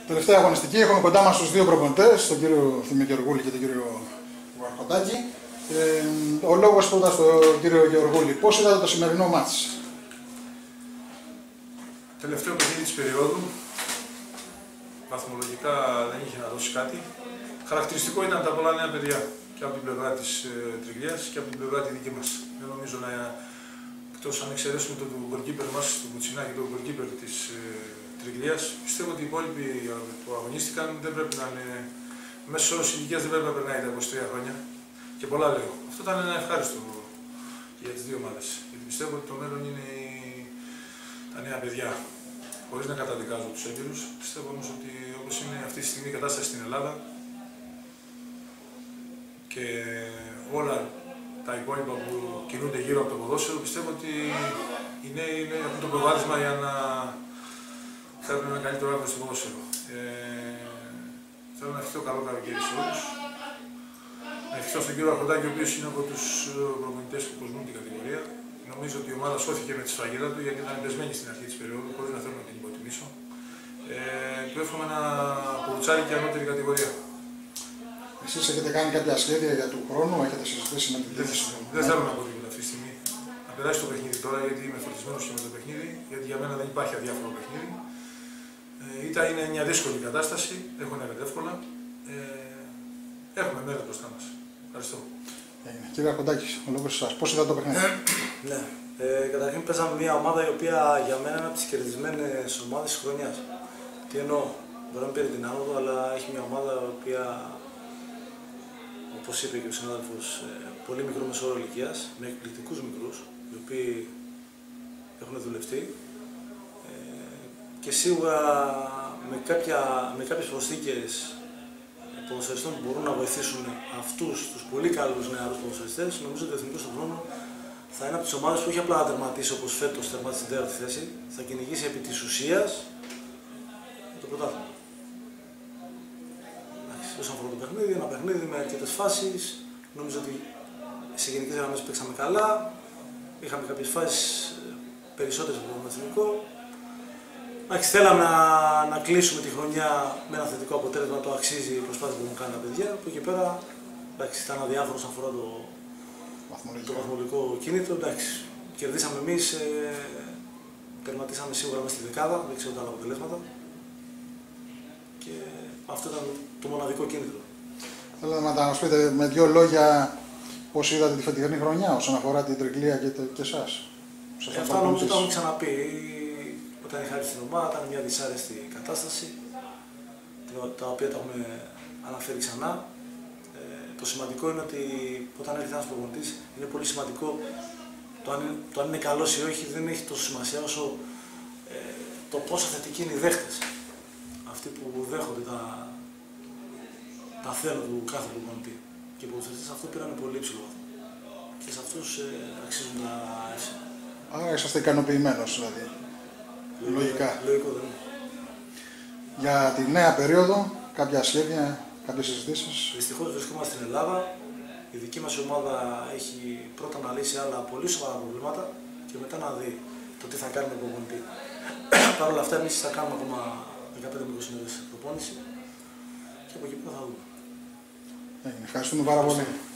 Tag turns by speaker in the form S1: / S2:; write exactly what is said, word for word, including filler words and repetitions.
S1: Τελευταία αγωνιστική, έχουμε κοντά μας τους δύο προπονητές, τον κύριο Θήμιο Γεωργούλη και τον κύριο Αρχοντάκη. Ε, ο λόγος πρώτα στον κύριο Γεωργούλη. Πώς είδατε το σημερινό μάτς?
S2: Τελευταίο παιχνίδι της περίοδου. Βαθμολογικά δεν είχε να δώσει κάτι. Χαρακτηριστικό ήταν τα πολλά νέα παιδιά και από την πλευρά της ε, Τριγλίας και από την πλευρά τη δική μας. Δεν νομίζω να, εκτός αν εξαιρέσουμε τον γκολκίπερ μας, τον Κουτσινά και τον γκολκίπερ της ε, Τριγλίας, πιστεύω ότι οι υπόλοιποι που αγωνίστηκαν δεν πρέπει να είναι, μέσω όρος ηλικίας δεν πρέπει να περνάει τα είκοσι τρία χρόνια. Και πολλά λέω. Αυτό ήταν ένα ευχάριστο για τις δύο ομάδες. Γιατί πιστεύω ότι το μέλλον είναι τα νέα παιδιά. Χωρίς να καταδικάζω τους έμπειρους, πιστεύω όμως ότι όπως είναι αυτή τη στιγμή η κατάσταση στην Ελλάδα και όλα τα υπόλοιπα που κινούνται γύρω από το ποδόσφαιρο, πιστεύω ότι οι νέοι έχουν το προβάδισμα για να φέρουν ένα καλύτερο άκρο στο ποδόσφαιρο. Ε, θέλω να ευχηθώ καλό καλοκαίρι σε όλους. Να ευχηθώ στον κύριο Αρχοντάκη, ο οποίος είναι από τους προπονητές που κοσμούν την κατηγορία. Νομίζω ότι η ομάδα σώθηκε με τη σφραγίδα του, γιατί ήταν πεσμένη στην αρχή της περίοδου, χωρίς να θέλω να την υποτιμήσω. Ε, του εύχομαι να πουρουτσάρει και ανώτερη κατηγορία.
S1: Εσείς έχετε κάνει κάποια σχέδια για του χρόνου, έχετε συζητήσει με την διεύθυνση?
S2: Δεν θέλω να πω τίποτα αυτή τη στιγμή. Να περάσει το παιχνίδι τώρα, γιατί είμαι φορτισμένος και με το παιχνίδι, γιατί για μένα δεν υπάρχει αδιάφορο παιχνίδι. Ε, ήταν είναι μια δύσκολη κατάσταση, έχω ένα εύκολα. Ε, έχουμε μέρα μπροστά μας. Ευχαριστώ.
S1: Έγινε. Κύριε Αρχοντάκη, ο λόγος σας. Πώς είδατε το παιχνίδι?
S3: Ναι. Ε, καταρχήν παίζαμε μια ομάδα η οποία για μένα είναι από τις κερδισμένες ομάδες της χρονιάς. Τι εννοώ, μπορεί να μην πήρε την άνοδο, αλλά έχει μια ομάδα η οποία, όπως είπε και ο συνάδελφος, πολύ μικρό μεσόωρο ηλικίας, με εκπληκτικούς μικρούς, οι οποίοι έχουν δουλευτεί ε, και σίγουρα με, κάποια, με κάποιες προσθήκες ποδοσφαιριστών που μπορούν να βοηθήσουν αυτούς τους πολύ καλούς νεαρούς ποδοσφαιριστές. Νομίζω ότι ο Εθνικός του χρόνου θα είναι από τις ομάδες που όχι απλά να τερματίσει όπως φέτος τερμάτισε στην τέταρτη θέση, θα κυνηγήσει επί της ουσίας το πρωτάθλημα. Όσον αφορά το παιχνίδι, ένα παιχνίδι με αρκετές φάσεις. Νομίζω ότι σε γενικές γραμμές παίξαμε καλά. Είχαμε κάποιες φάσεις περισσότερες από τον Εθνικό. Εντάξει, θέλαμε να, να κλείσουμε τη χρονιά με ένα θετικό αποτέλεσμα, το αξίζει η προσπάθεια που έχουν κάνει τα παιδιά. Από εκεί πέρα εντάξει, ήταν αδιάφορο όσον αφορά το, το βαθμολογικό κίνητρο. Εντάξει, κερδίσαμε εμείς, ε, τερματίσαμε σίγουρα μέσα στη δεκάδα, δεν ξέρω τα άλλα αποτελέσματα. Και αυτό ήταν το μοναδικό κίνητρο.
S1: Θέλω να μας πείτε με δύο λόγια πώς είδατε τη φετινή χρονιά όσον αφορά την Τριγλία και, και εσάς.
S3: Ε, αυτά νομίζω το έχουμε ξαναπεί. Όταν είχα έρθει στην ομάδα, ήταν μια δυσάρεστη κατάσταση, τα οποία τα έχουμε αναφέρει ξανά. Ε, το σημαντικό είναι ότι όταν έρχεται ένας προπονητής, είναι πολύ σημαντικό το αν είναι, το αν είναι καλός ή όχι, δεν έχει τόσο σημασία όσο ε, το πόσο θετικοί είναι οι δέχτες. Αυτοί που δέχονται τα, τα θέλω του κάθε προπονητή. Και οι ποδοσφαιριστές αυτό πήραν πολύ υψηλό βαθμό. Και σε αυτούς ε, αξίζουν τα εύσημα.
S1: Άρα είσαστε ικανοποιημένος δηλαδή. Λογικά.
S3: Λογικό δεν είναι.
S1: Για τη νέα περίοδο, κάποια σχέδια, κάποιες συζητήσεις?
S3: Δυστυχώς βρισκόμαστε στην Ελλάδα. Η δική μας ομάδα έχει πρώτα να λύσει άλλα πολύ σοβαρά προβλήματα και μετά να δει το τι θα κάνει με τον προπονητή. Παρ' όλα αυτά, εμείς θα κάνουμε ακόμα δεκαπέντε με είκοσι μέρες προπόνηση και από εκεί πέρα θα δούμε.
S1: Ευχαριστούμε πάρα πολύ.